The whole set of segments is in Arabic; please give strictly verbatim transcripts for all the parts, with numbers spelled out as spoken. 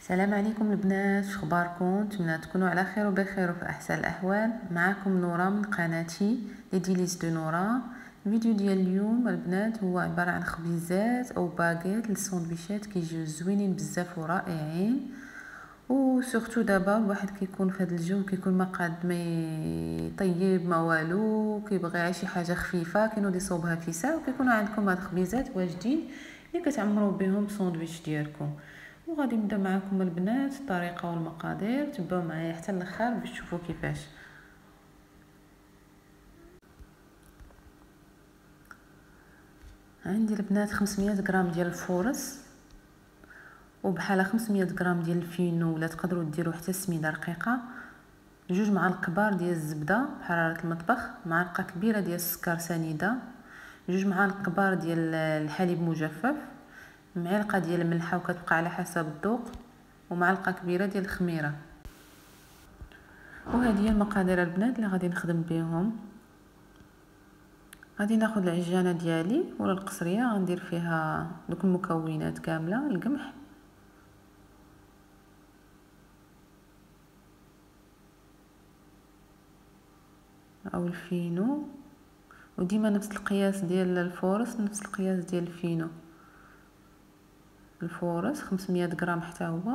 السلام عليكم البنات، شخباركم؟ نتمنى تكونوا على خير وبخير وفي احسن الاحوال. معكم نورا من قناتي لي ديليز دو نورا. الفيديو ديال اليوم البنات هو عباره عن خبيزات او باغيت للساندويشات كيجيو زوينين بزاف ورائعين. وسورتو دابا الواحد كيكون في هذا الجو كيكون ما قاد ما يطيب ما والو، كيبغي شي حاجه خفيفه كينوض يصوبها في ساعه، وكيكونوا عندكم هاد الخبيزات واجدين اللي كتعمروا بهم الساندويتش ديالكم. وغادي نبدا معكم البنات الطريقه والمقادير، تبعوا معايا حتى الاخر باش تشوفوا كيفاش. عندي البنات خمسمية غرام ديال الفورص، وبحال خمسمية غرام ديال الفينو، ولا تقدروا ديروا حتى سميده رقيقه، جوج معالق كبار ديال الزبده بحراره المطبخ، معلقه كبيره ديال السكر سنيده، جوج معالق كبار ديال الحليب مجفف، معلقه ديال الملحه وكتبقى على حسب الذوق، ومعلقه كبيره ديال الخميره. وهذه هي المقادير البنات اللي غادي نخدم بهم. غادي ناخذ العجانه ديالي ولا القصريه، غندير فيها دوك المكونات كامله، القمح او الفينو، وديما نفس القياس ديال الفورص نفس القياس ديال الفينو. الفورص خمسمية غرام حتى هو.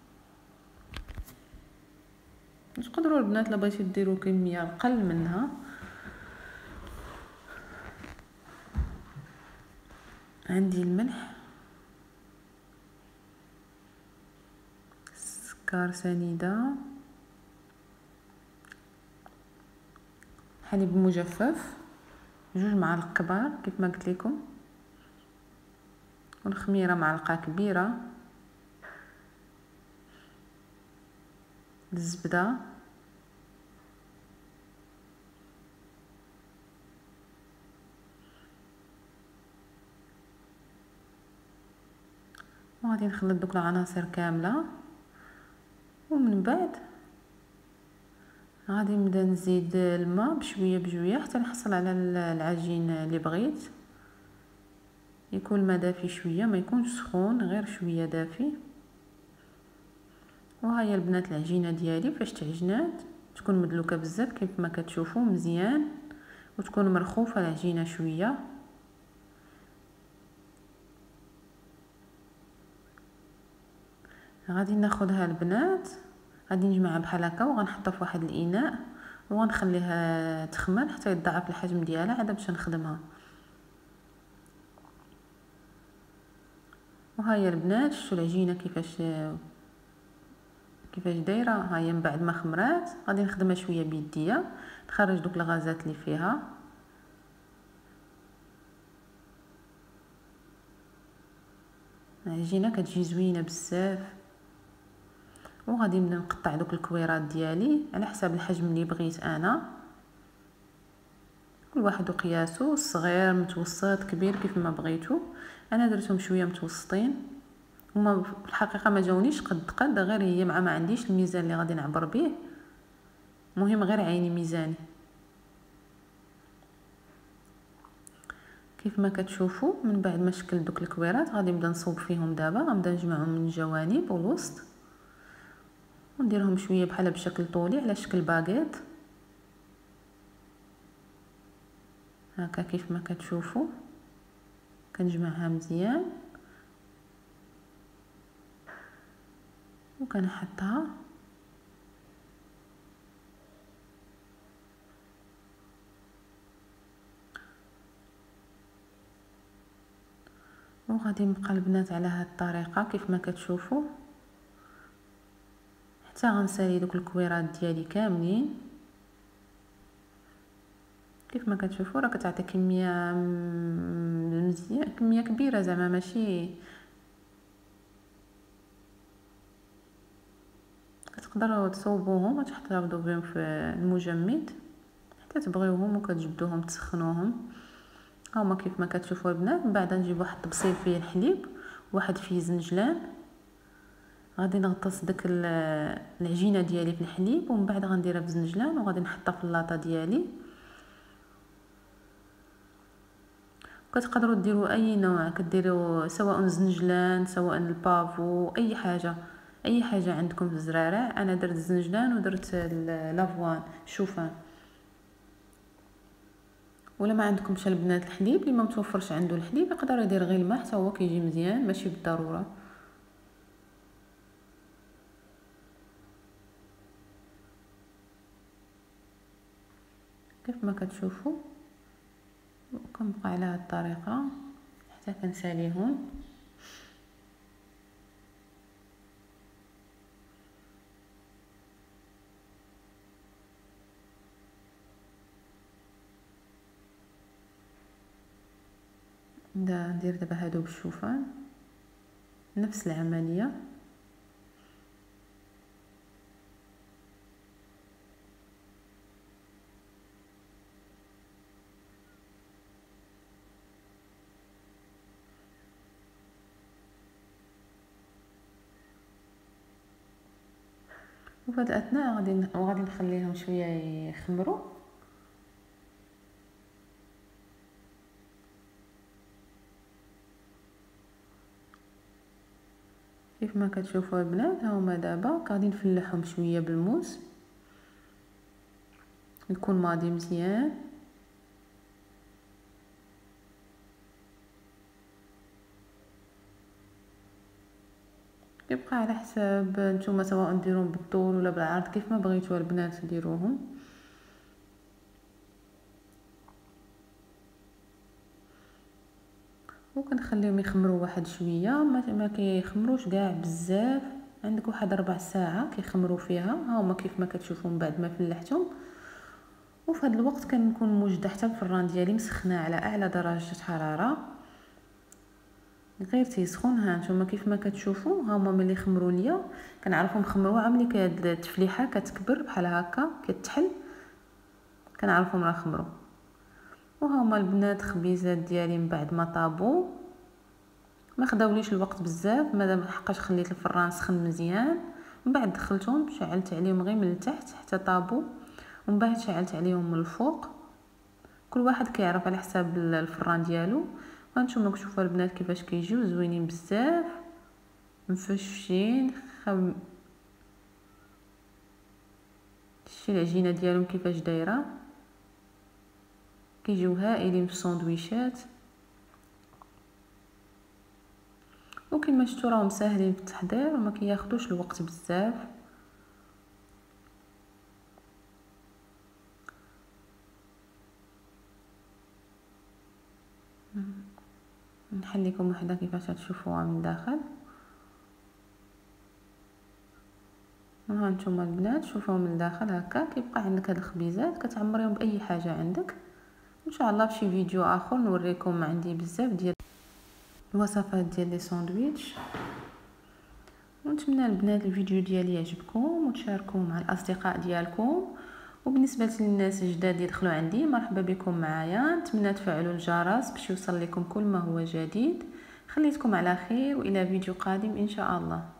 تقدروا البنات لا بغيتو ديروا كميه اقل منها. عندي الملح، سكر سنيده، حليب مجفف جوج معالق كبار كيف ما قلت لكم، والخميره معلقه كبيره، الزبده، وغادي نخلط دوك العناصر كامله. ومن بعد غادي نبدا نزيد الماء بشويه بشويه حتى نحصل على العجين اللي بغيت. يكون الماء دافي شويه، ما يكونش سخون، غير شويه دافي. وهاهي البنات العجينه ديالي فاش تعجنات تكون مدلوكه بزاف كيف ما كتشوفوا مزيان، وتكون مرخوفه العجينه شويه. غادي ناخذها البنات، غادي نجمعها بحال هكا وغنحطها في واحد الاناء وغنخليها تخمر حتى يتضاعف الحجم ديالها عاد باش نخدمها. وهاهي البنات شفتوا العجينه كيفاش كيفاش دايره. ها هي من بعد ما خمرات غادي نخدمها شويه بيديا، نخرج دوك الغازات اللي فيها. العجينه كتجي زوينه بزاف. وغادي نبدا نقطع دوك الكويرات ديالي على حسب الحجم اللي بغيت انا، كل واحد وقياسه، الصغير متوسط كبير كيف ما بغيتو. انا درتهم شويه متوسطين، هما في الحقيقه ما جاونيش قد قد، غير هي مع ما عنديش الميزان اللي غادي نعبر به، مهم غير عيني ميزاني. كيف ما كتشوفوا من بعد ما شكل دوك الكويرات غادي نبدا نصوب فيهم. دابا غنبدا نجمعهم من الجوانب والوسط ونديرهم شويه بحال بشكل طولي على شكل باغيت هكا كيف ما كتشوفوا. كنجمعها مزيان وكنحطها. وغادي نبقى البنات على هاد الطريقه كيف ما كتشوفوا حتى غنسالي دوك الكويرات ديالي كاملين. كيف ما كتشوفوا راه كتعطي كميه مزيان، كميه كبيره زعما ماشي. كتقدروا تصوبوهم وتحتفظوا بهم في المجمد حتى تبغيوهم وكتجبدوهم تسخنوهم. هاهما كيف ما كتشوفوا البنات. من بعد نجيب واحد الطبسيل فيه الحليب، واحد فيه زنجلان، غادي نغطس داك العجينه ديالي في الحليب، ومن بعد غنديرها في الزنجلان وغادي نحطها في اللاطه ديالي. كتقدروا ديروا اي نوع، كديروا سواء زنجلان سواء البافو، اي حاجه اي حاجه عندكم في الزرارع. انا درت الزنجلان ودرت لافوان الشوفان. ولا ما عندكمش البنات الحليب اللي ما متوفرش عنده الحليب يقدر يدير غير الماء حتى هو كيجي مزيان، ماشي بالضروره. كيف ما كتشوفوا كنبقى على هذه الطريقه حتى كنساليهم. ندير دابا هادو بالشوفان نفس العمليه. وفي هاد الاثناء غادي غادي نخليهم شويه يخمروا. كيف ما كتشوفوا البنات ها هما دابا غادي نفلحهم شويه بالموس يكون ماضي مزيان. يبقى على حساب نتوما سواء ديروهم بالطول ولا بالعرض كيف ما بغيتوا البنات ديروهم. وكنخليهم يخمروا واحد شويه، ما ما كيخمروش كاع بزاف، عندك واحد ربع ساعه كيخمروا فيها. ها هما كيف ما كتشوفوا من بعد ما فلحتهم. وفي هذا الوقت كنكون موجده حتى الفران ديالي مسخنه على اعلى درجه حراره، غير تيسخن. ها نتوما كيف ما كتشوفوا ها هما ملي خمروا ليا كنعرفهم خمروا، عملي كهاد التفليحه كتكبر بحال هكا كتحل كنعرفهم راه خمروا. وها هما البنات خبيزات ديالي من بعد ما طابوا، ما خداوليش الوقت بزاف مادام حقاش خليت الفران سخن مزيان. من بعد دخلتهم شعلت عليهم غير من التحت حتى طابوا، ومن بعد شعلت عليهم من الفوق. كل واحد كيعرف على حساب الفران ديالو. وانتم كتشوفوا البنات كيفاش كيجيو زوينين بزاف مفشين. خم... شتي العجينه ديالهم كيفاش دايره، كيجيو هائلين في الساندويشات. وكما شفتوا راهم ساهلين في التحضير وما كياخذوش الوقت بزاف. نحل لكم وحده كيفاش تشوفوها من الداخل. ها نتوما البنات شوفوها من الداخل هكا كيبقى عندك هاد الخبيزات كتعمريهم باي حاجه عندك. ان شاء الله في شي فيديو اخر نوريكم عندي بزاف ديال الوصفات ديال لي ساندويتش. ونتمنى البنات الفيديو ديالي يعجبكم وتشاركوه مع الاصدقاء ديالكم. وبالنسبه للناس الجداد يدخلوا عندي مرحبا بكم معايا. نتمنى تفعلوا الجرس باش يوصل لكم كل ما هو جديد. خليتكم على خير والى فيديو قادم ان شاء الله.